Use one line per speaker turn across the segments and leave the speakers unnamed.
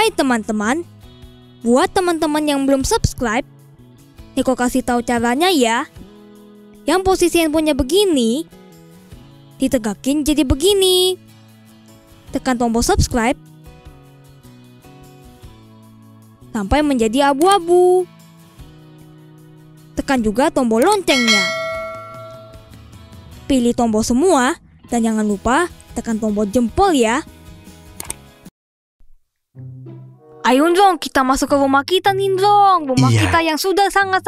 Hai teman-teman, buat teman-teman yang belum subscribe, Niko kasih tahu caranya ya. Yang posisi handphonenya begini, ditegakin jadi begini. Tekan tombol subscribe sampai menjadi abu-abu. Tekan juga tombol loncengnya. Pilih tombol semua dan jangan lupa tekan tombol jempol ya. Ayo dong, kita masuk ke rumah kita nih dong. Rumah kita yang sudah sangat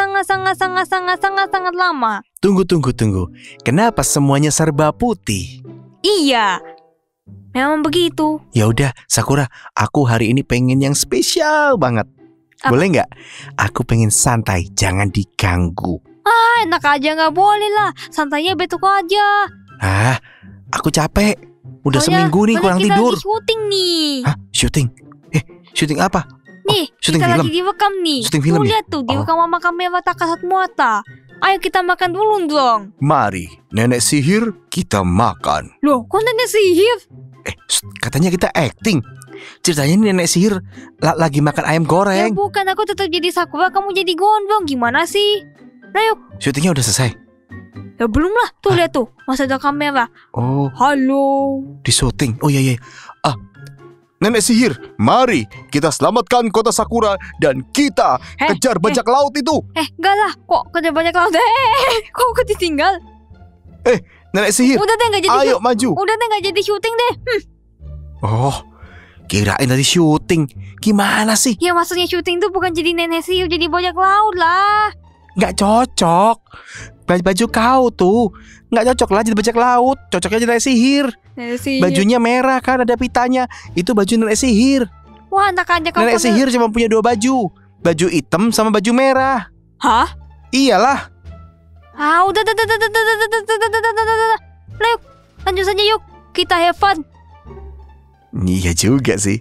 lama.
Tunggu. Kenapa semuanya serba putih?
Iya, memang begitu.
Ya udah, Sakura, aku hari ini pengen yang spesial banget.
Apa?
Boleh nggak? Aku pengen santai, jangan diganggu.
Enak aja, nggak boleh lah. Santainya betuk aja.
Aku capek. Udah seminggu nih kurang tidur.
Kita lagi syuting nih.
Syuting? Syuting apa?
Nih,
syuting
kita
film.
lagi direkam nih.
Syuting film ya?
Lihat tuh, direkam sama kamera tak kasat muata. Ayo kita makan dulu dong.
Mari, nenek sihir kita makan.
Loh, kok nenek sihir?
Katanya kita acting. Ceritanya ini nenek sihir lagi makan ayam
Ya
goreng.
bukan, aku tetap jadi Sakura, kamu jadi gondrong. Gimana sih? Nah yuk.
Syutingnya udah selesai?
Ya belum lah, tuh lihat tuh, masih ada kamera.
Oh,
Halo.
di syuting. Oh iya. Nenek sihir, mari kita selamatkan kota Sakura dan kita kejar bajak laut itu.
Enggak lah, kok kerja banyak laut. Kok aku ditinggal?
Nenek sihir,
Udah deh, nggak jadi
ayo maju.
Udah deh, nggak jadi syuting deh.
Oh, kirain tadi syuting. Gimana sih?
Ya maksudnya syuting tuh bukan jadi nenek sihir, jadi bajak laut lah.
Nggak cocok. Baju kau tuh nggak cocok lah jadi bajak laut. Cocoknya jadi nenek sihir.
Nenek sihir.
Bajunya merah kan, ada pitanya. Itu baju nenek sihir.
Wah, enak aja kau.
Nenek sihir cuma punya 2 baju. Baju hitam sama baju merah.
Hah?
Iyalah.
Udah. Nah, yuk, lanjut saja yuk. Kita have fun.
Iya juga sih.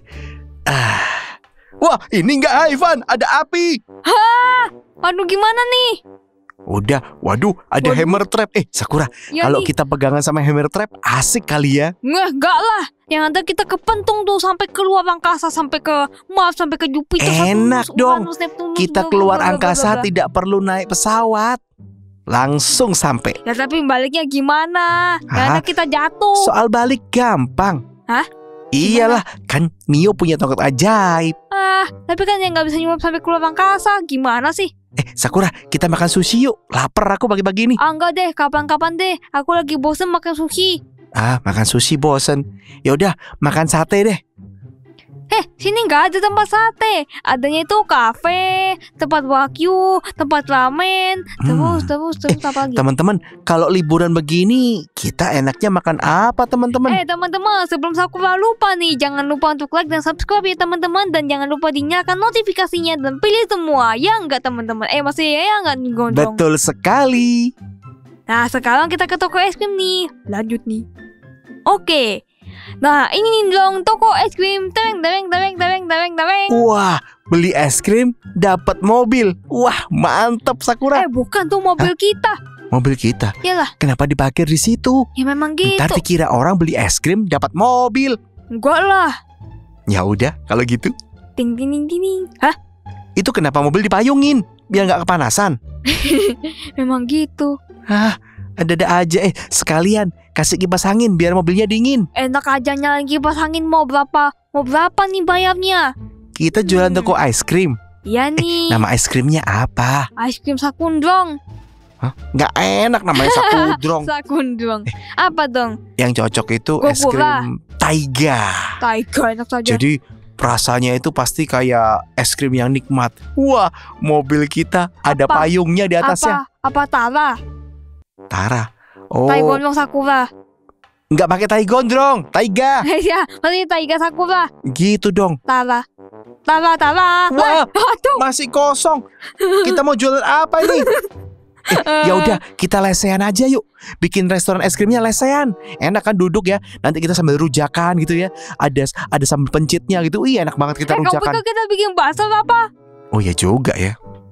Wah, ini nggak high fun, ada api.
Aduh, gimana nih?
Waduh, ada hammer trap. Sakura,
Ya
kalau
nih.
kita pegangan sama hammer trap, asik kali ya.
Enggak lah. Yang ada kita kepentung tuh sampai keluar angkasa, sampai ke Mars, sampai ke Jupiter.
Enak
Saturnus,
dong.
Uranus, Neptunus,
Kita
bla, bla,
keluar
bla, bla, bla,
angkasa
bla.
tidak perlu naik pesawat. Langsung sampai.
Ya tapi baliknya gimana? Karena kita jatuh.
Soal balik gampang.
Hah?
Iyalah, kan Mio punya tongkat ajaib.
Tapi kan yang nggak bisa nyuap sampai keluar angkasa. Gimana sih?
Sakura, kita makan sushi yuk. Lapar aku pagi-pagi ini.
Enggak deh, kapan-kapan deh. Aku lagi bosen makan sushi.
Makan sushi bosen. Ya udah, makan sate deh.
Sini nggak ada tempat sate. Adanya itu kafe, tempat wagyu, tempat ramen. Terus apa lagi?
Teman-teman, kalau liburan begini, kita enaknya makan apa, teman-teman?
Teman-teman, sebelum Sakura lupa nih, jangan lupa untuk like dan subscribe ya teman-teman. Dan jangan lupa dinyalakan notifikasinya dan pilih semua. Ya enggak teman-teman? Maksudnya ya enggak gondrong.
Betul sekali.
Nah, sekarang kita ke toko es krim nih. Lanjut nih. Oke. Nah, ini nih dong toko es krim. Tereng.
Wah, beli es krim dapat mobil. Wah, mantap Sakura.
Bukan tuh mobil kita.
Mobil kita.
Yalah.
Kenapa diparkir di situ?
Ya memang gitu.
Ntar dikira orang beli es krim dapat mobil.
Enggak lah.
Ya udah, kalau gitu.
Ting. Hah?
Itu kenapa mobil dipayungin? Biar nggak kepanasan.
Memang gitu.
Ada aja. Sekalian kasih kipas angin biar mobilnya dingin.
Enak aja nyalain kipas angin. Mau berapa nih bayarnya?
Kita jualan toko es krim.
Iya nih.
Nama es krimnya apa?
Es krim Sakundrong.
Nggak enak namanya Sakudrong.
Sakundrong. Apa dong?
Yang cocok itu es
Gokura.
krim Taiga.
Taiga enak saja.
Jadi rasanya itu pasti kayak es krim yang nikmat. Wah, mobil kita ada
Apa?
payungnya di atasnya.
Apa Tara?
Tara. Oh,
Taigondrong Sakura.
nggak pakai tai gondrong, Taiga.
Ya, maksudnya Taiga Sakura.
Gitu dong.
Tara.
Wah,
Aduh.
masih kosong. Kita mau jualan apa ini? Ya udah, kita lesehan aja yuk. Bikin restoran es krimnya lesehan. Enak kan duduk ya. Nanti kita sambil rujakan gitu ya. Ada sambal pencitnya gitu. Enak banget kita
Kamu
rujakan.
pikir kita bikin bakso apa?
Oh ya juga ya.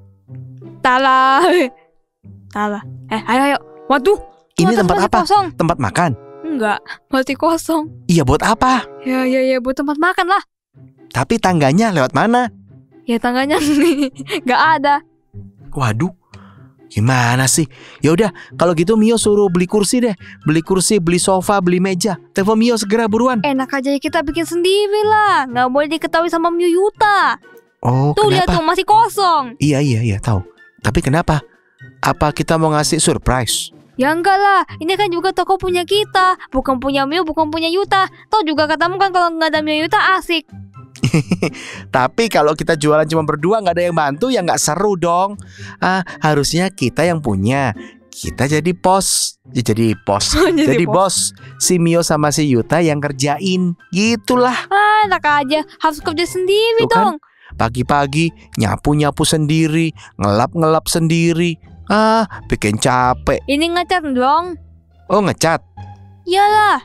Tara. Ayo. Waduh.
Ini tempat
masih
apa?
Kosong.
Tempat makan?
Enggak, masih kosong.
Iya, buat apa?
Ya, buat tempat makan lah.
Tapi tangganya lewat mana?
Ya tangganya nggak ada.
Waduh, gimana sih? Ya udah, kalau gitu Mio suruh beli kursi deh. Beli kursi, beli sofa, beli meja. Telepon Mio segera buruan.
Enak aja kita bikin sendiri lah. Nggak boleh diketahui sama Mio Yuta.
Oh,
Tuh lihat
kenapa?
tuh masih kosong.
Iya, tahu. Tapi kenapa? Apa kita mau ngasih surprise?
Ya enggak lah, ini kan juga toko punya kita, bukan punya Mio, bukan punya Yuta. Tahu juga katamu kan kalau nggak ada Mio Yuta asik.
Tapi kalau kita jualan cuma berdua nggak ada yang bantu ya nggak seru dong. Harusnya kita yang punya. Kita jadi pos. Jadi
Jadi
bos. Si Mio sama si Yuta yang kerjain. Gitulah.
Enak aja, harus kerja sendiri
Tuh kan,
dong.
pagi-pagi nyapu sendiri, ngelap sendiri. Bikin capek.
Ini ngecat dong.
Oh, ngecat.
Iyalah.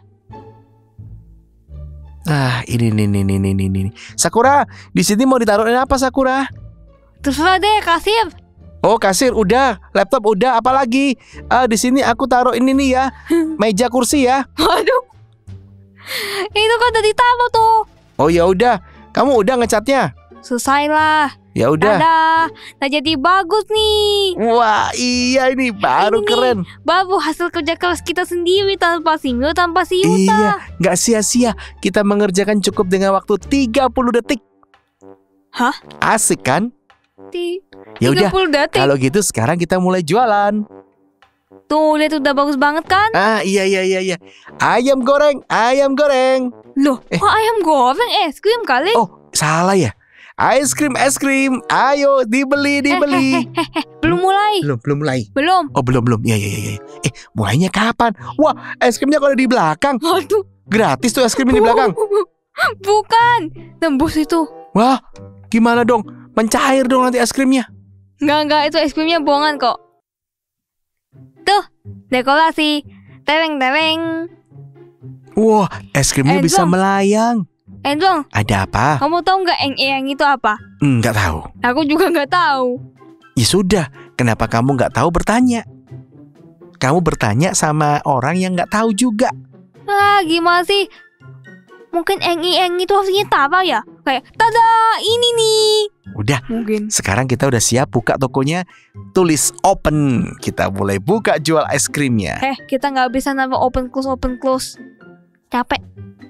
Ini. Sakura, di sini mau ditaruhin apa Sakura?
Terserah deh, kasir.
Oh, kasir udah, laptop udah, apalagi? Di sini aku taruh ini nih ya, meja kursi ya.
Waduh. Itu kan tadi tamu tuh.
Oh ya udah, kamu udah ngecatnya?
Selesai lah.
Ya udah.
Dadah. Nah jadi bagus nih.
Wah iya ini baru
Ini nih,
keren.
baru hasil kerja keras kita sendiri tanpa si Mio, tanpa si Yuta.
Iya, nggak sia-sia. Kita mengerjakan cukup dengan waktu 30 detik.
Hah?
Asik kan? Ya
30
udah,
detik.
kalau gitu sekarang kita mulai jualan.
Tuh lihat udah bagus banget kan?
Iya. Ayam goreng.
Loh, kok ayam goreng es krim kali?
Oh, salah ya. Es krim. Ayo dibeli.
Belum mulai.
Belum mulai.
Belum.
Oh, belum. Ya. Mulainya kapan? Wah, es krimnya kalau di belakang.
Aduh.
Gratis tuh es krim di belakang.
Bukan. Tembus itu.
Wah, gimana dong? Mencair dong nanti es krimnya.
Enggak, itu es krimnya bohongan kok. Tuh, dekorasi. Tereng.
Wah, es krimnya bisa
Dong.
melayang.
Dong,
Ada apa?
kamu tahu nggak yang itu apa?
Nggak tahu.
Aku juga nggak tahu.
Ya sudah, kenapa kamu nggak tahu bertanya? Kamu bertanya sama orang yang nggak tahu juga.
Gimana sih? Mungkin eng itu artinya apa ya? Kayak, tada, ini nih.
Udah,
Mungkin.
sekarang kita udah siap buka tokonya. Tulis open. Kita mulai buka jual es krimnya.
Kita nggak bisa nambah open close. Capek.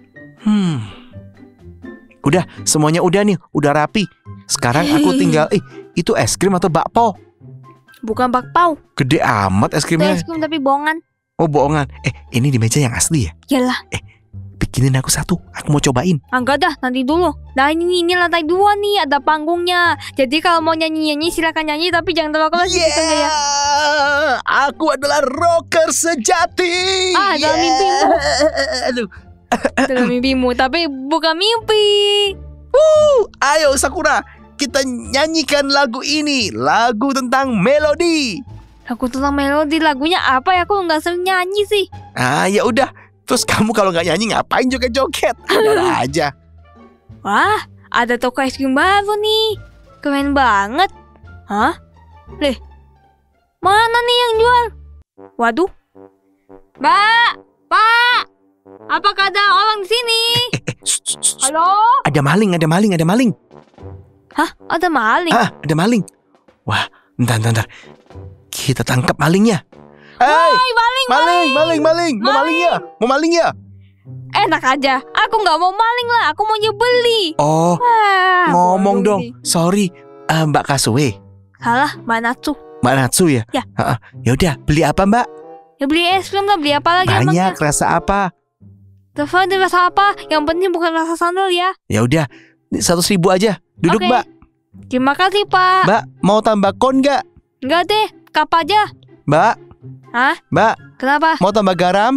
Udah, semuanya udah nih, udah rapi. Sekarang aku tinggal, itu es krim atau bakpao?
Bukan bakpao.
Gede amat es
Itu
krimnya.
es krim tapi bohongan.
Oh, bohongan. Ini di meja yang asli ya?
Yalah.
Bikinin aku satu, aku mau cobain.
Enggak dah, nanti dulu. Nah ini lantai 2 nih, ada panggungnya. Jadi kalau mau nyanyi silakan nyanyi, tapi jangan terlalu keras gitu ya.
Aku adalah rocker sejati.
Dalam mimpimu.
Aduh.
Dalam mimpimu, tapi bukan mimpi.
Ayo Sakura, kita nyanyikan lagu ini. Lagu tentang melodi.
Lagu tentang melodi, lagunya apa ya? Aku nggak sering nyanyi sih.
Ya udah. Terus kamu kalau nggak nyanyi ngapain joget-joget? Ada aja.
Wah, ada toko es krim baru nih. Keren banget. Hah? Leh, mana nih yang jual? Waduh. Mbak, Pak, apakah ada orang di sini? Halo?
Ada maling.
Hah? Ada maling?
Ada maling. Wah, bentar. Kita tangkap malingnya.
Woi, maling.
Mau maling ya?
Enak aja. Aku nggak mau maling lah. Aku mau beli.
Oh, ngomong
bodoh
dong.
ini.
Sorry, Mbak Kasue.
Salah, Mbak Natsu.
Mbak Natsu ya?
Ya.
Ya udah, beli apa Mbak?
Ya beli es krim lah. Beli apa lagi
Banyak,
emangnya?
rasa apa?
Terserah deh rasa apa. Yang penting bukan rasa sandal ya.
Ya udah, 100.000 aja. Duduk
Oke.
Mbak.
Terima kasih Pak.
Mbak, mau tambah kon nggak?
Enggak deh, kap aja.
Mbak,
Hah?
Mbak,
Kenapa?
mau tambah garam?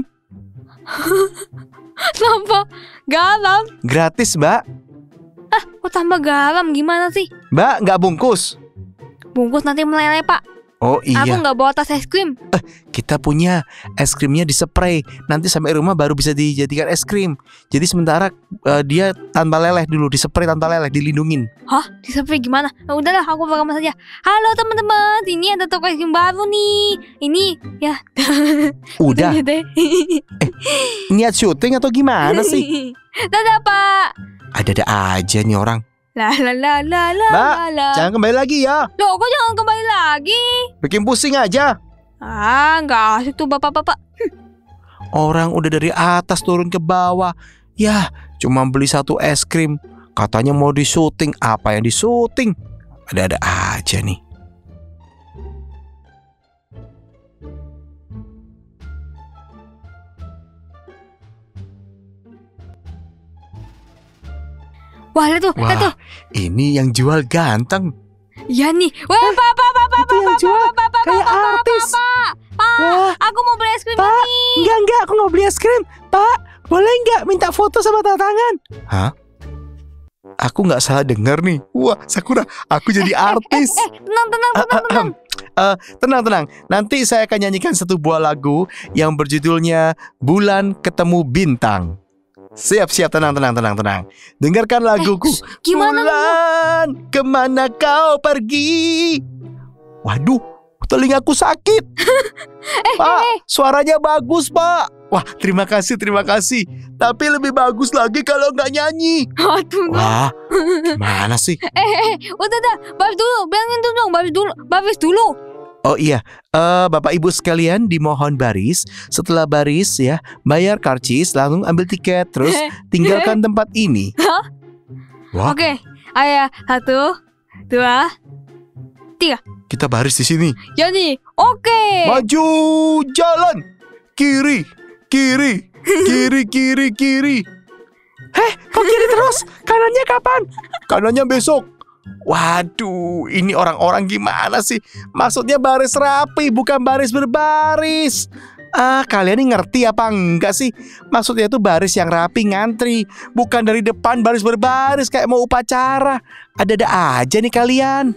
Tambah garam?
Gratis Mbak.
Kok tambah garam? Gimana sih?
Mbak, nggak bungkus?
Bungkus nanti meleleh Pak.
Oh
Aku
iya,
nggak bawa tas es krim.
kita punya es krimnya di spray. Nanti sampai rumah baru bisa dijadikan es krim. Jadi sementara dia tanpa leleh dulu, di spray tanpa leleh, dilindungin.
Hah? Di gimana? Nah, udahlah, aku rekam saja. Halo teman-teman, ini ada toko es krim baru nih. Ini ya.
Udah,
Deh.
niat syuting atau gimana sih?
Dadah Pak.
Ada-ada aja nih orang.
La la la la la
Mbak,
la.
jangan kembali lagi ya.
Loh, kok jangan kembali lagi?
Bikin pusing aja.
Nggak asik tuh bapak-bapak.
Orang udah dari atas turun ke bawah. Ya, cuma beli 1 es krim. Katanya mau di-syuting. Apa yang di-syuting? Ada-ada aja nih.
Wah, lihat tuh, lihat tuh.
Wah, ini yang jual ganteng.
Iya nih. Wah, bapak.
Itu yang jual kayak artis.
Pak, aku mau beli es krim
Pak,
ini.
enggak, aku mau beli es krim. Pak, boleh enggak minta foto sama tanda tangan? Hah? Aku nggak salah dengar nih. Wah, Sakura, aku jadi artis.
Tenang.
Tenang. Nanti saya akan nyanyikan 1 buah lagu yang berjudulnya Bulan Ketemu Bintang. Siap, tenang. Dengarkan laguku.
Gimana?
Bulan, kemana kau pergi? Waduh, telingaku sakit. Pak, suaranya bagus, Pak. Wah, terima kasih. Tapi lebih bagus lagi kalau nggak nyanyi.
Aduh.
Wah, gimana sih?
Udah, baris dulu. Bilangin tuh dong, baris dulu.
Oh iya, Bapak Ibu sekalian dimohon baris. Setelah baris ya, bayar karcis, langsung ambil tiket, terus tinggalkan tempat ini. Wah,
Oke, ayo 1, 2, 3.
kita baris di sini.
Jadi, oke.
Maju, jalan, kiri. Kok kiri terus? Kanannya kapan? Kanannya besok. Waduh, ini orang-orang gimana sih? Maksudnya baris rapi, bukan baris berbaris. Kalian ini ngerti apa enggak sih? Maksudnya itu baris yang rapi ngantri, bukan dari depan baris berbaris kayak mau upacara. Ada-ada aja nih kalian.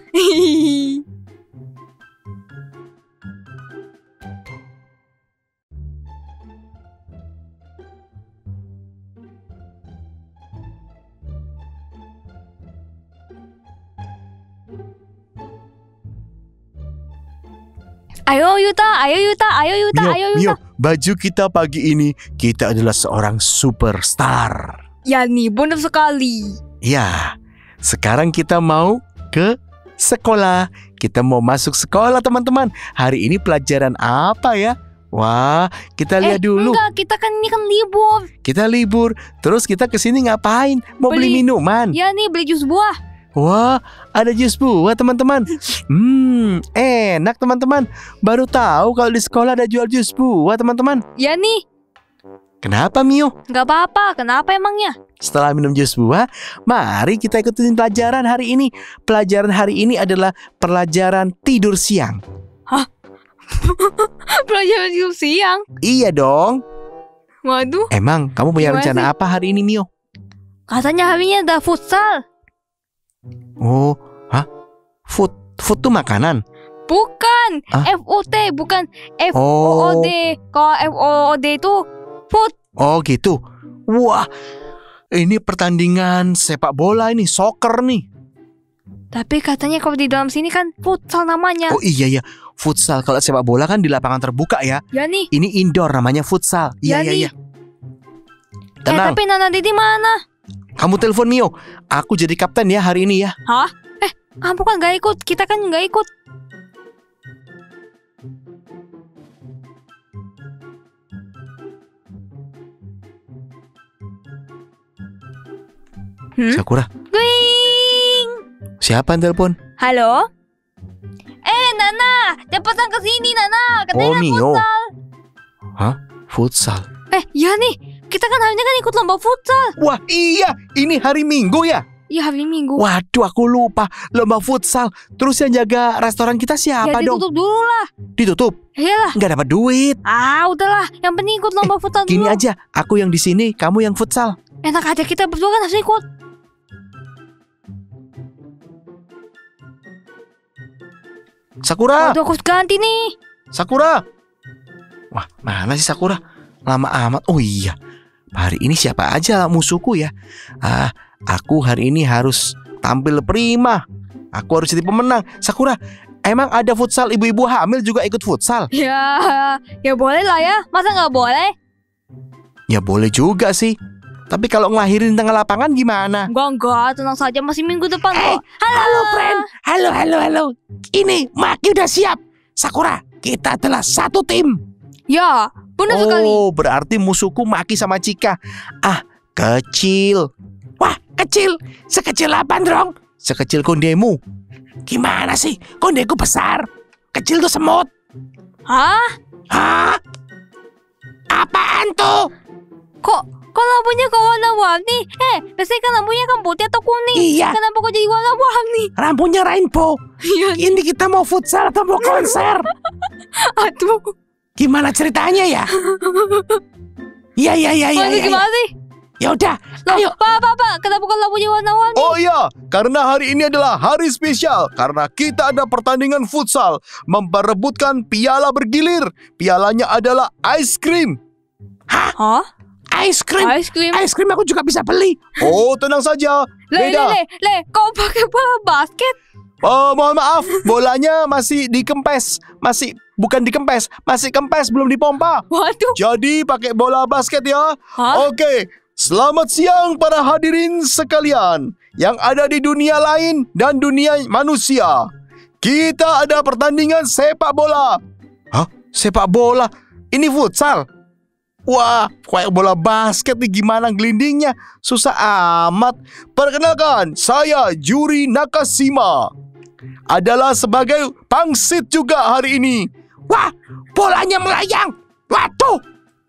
Ayo Yuta.
Mio, baju kita pagi ini, kita adalah seorang superstar.
Ya nih, benar sekali.
Ya, sekarang kita mau ke sekolah. Kita mau masuk sekolah, teman-teman. Hari ini pelajaran apa ya? Wah, kita lihat dulu.
Enggak, kita kan ini kan libur.
Kita libur, terus kita kesini ngapain? Mau beli minuman.
Ya nih, beli jus buah.
Wah, ada jus buah, teman-teman. Enak, teman-teman. Baru tahu kalau di sekolah ada jual jus buah, teman-teman.
Ya nih.
Kenapa, Mio?
Nggak apa-apa, kenapa emangnya?
Setelah minum jus buah, mari kita ikutin pelajaran hari ini. Pelajaran hari ini adalah pelajaran tidur siang.
Hah? Pelajaran tidur siang?
Iya dong.
Waduh.
Emang kamu punya
Gimana
rencana
sih?
apa hari ini, Mio?
Katanya harinya ada futsal.
Oh, Food tuh makanan?
Bukan, FOT, bukan FOOD. Kalau FOOD itu food.
Oh gitu. Wah, ini pertandingan sepak bola ini, soccer nih.
Tapi katanya kalau di dalam sini kan futsal namanya.
Oh iya, futsal. Kalau sepak bola kan di lapangan terbuka ya.
Ya nih.
Ini indoor, namanya futsal. Iya. Tenang.
Tapi Nana Didi mana?
Kamu telepon Mio. Aku jadi kapten ya hari ini ya.
Hah? Kamu kan gak ikut. Kita kan gak ikut.
Sakura.
Gwing.
Siapa yang telepon?
Halo? Nana, cepetan ke sini Nana. Katanya
Mio.
futsal.
Hah? Futsal?
Ya nih. Kita kan harinya kan ikut lomba futsal.
Wah iya, ini hari Minggu ya?
Iya hari Minggu.
Waduh, aku lupa. Lomba futsal. Terus yang jaga restoran kita siapa dong?
Ditutup dulu lah.
Ditutup?
Iyalah.
Nggak dapat duit.
Udahlah. Yang penting ikut lomba futsal dulu.
Gini aja, aku yang di sini, kamu yang futsal.
Enak aja, kita berdua kan harus ikut.
Sakura.
Udah aku ganti nih.
Sakura. Wah, mana sih Sakura? Lama amat. Oh iya, hari ini siapa aja musuhku ya? Aku hari ini harus tampil prima. Aku harus jadi pemenang. Sakura, emang ada futsal ibu-ibu hamil juga ikut futsal?
Ya boleh lah ya. Masa nggak boleh?
Ya boleh juga sih. Tapi kalau ngelahirin di tengah lapangan gimana?
Enggak, tenang saja, masih minggu depan kok.
Halo, friend. Halo. Ini Maki udah siap. Sakura, kita adalah satu tim.
Ya, benar sekali.
Oh, berarti musuhku Maki sama Chika. Ah, kecil.
Wah, kecil. Sekecil apa, Drong?
Sekecil kondemu.
Gimana sih? Kondeku besar. Kecil tuh semut.
Hah?
Hah? Apaan tuh?
Kok lampunya kok warna-warni? Biasanya kan lampunya kan putih atau kuning.
Iya.
Kenapa kok jadi warna-warni?
Lampunya rainbow.
Iya.
Ini kita mau futsal atau mau konser?
Aduh.
Gimana ceritanya ya? Iya.
Aduh, gimana sih?
Ya udah,
Loh,
ayo.
Pak, kenapa kok lampunya warna-warni?
Oh iya, karena hari ini adalah hari spesial. Karena kita ada pertandingan futsal memperebutkan piala bergilir. Pialanya adalah ice cream.
Hah?
Ice cream.
Ice cream?
Ice cream aku juga bisa beli.
Oh, tenang saja. Beda.
Le, kau pakai bola basket?
Oh, mohon maaf, bolanya masih dikempes. Bukan dikempes, masih kempes, belum dipompa.
Waduh.
Jadi pakai bola basket ya.
Hah?
Oke, selamat siang para hadirin sekalian yang ada di dunia lain dan dunia manusia. Kita ada pertandingan sepak bola. Hah? Sepak bola? Ini futsal? Wah, kayak bola basket nih, gimana gelindingnya? Susah amat. Perkenalkan, saya Yuri Nakashima. Adalah sebagai pangsit juga hari ini.
Wah, bolanya melayang. Waduh.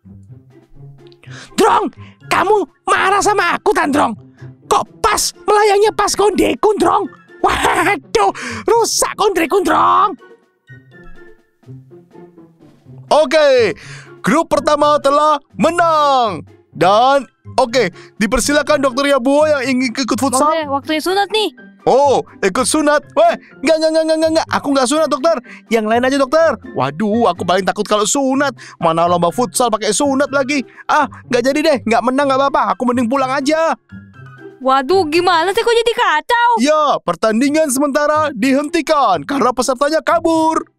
Drong, kamu marah sama aku, Drong? Kok pas melayangnya pas kondeku, Drong? Waduh, rusak kondeku, Drong.
Oke, grup pertama telah menang. Dan oke, dipersilakan Dokter Yabuo yang ingin ikut futsal.
Waktunya sunat nih.
Oh, ikut sunat. Weh, enggak. Aku enggak sunat, dokter. Yang lain aja, dokter. Waduh, aku paling takut kalau sunat. Mana lomba futsal pakai sunat lagi. Ah, enggak jadi deh. Enggak menang enggak apa-apa. Aku mending pulang aja.
Waduh, gimana sih kok jadi kacau?
Ya, pertandingan sementara dihentikan karena pesertanya kabur.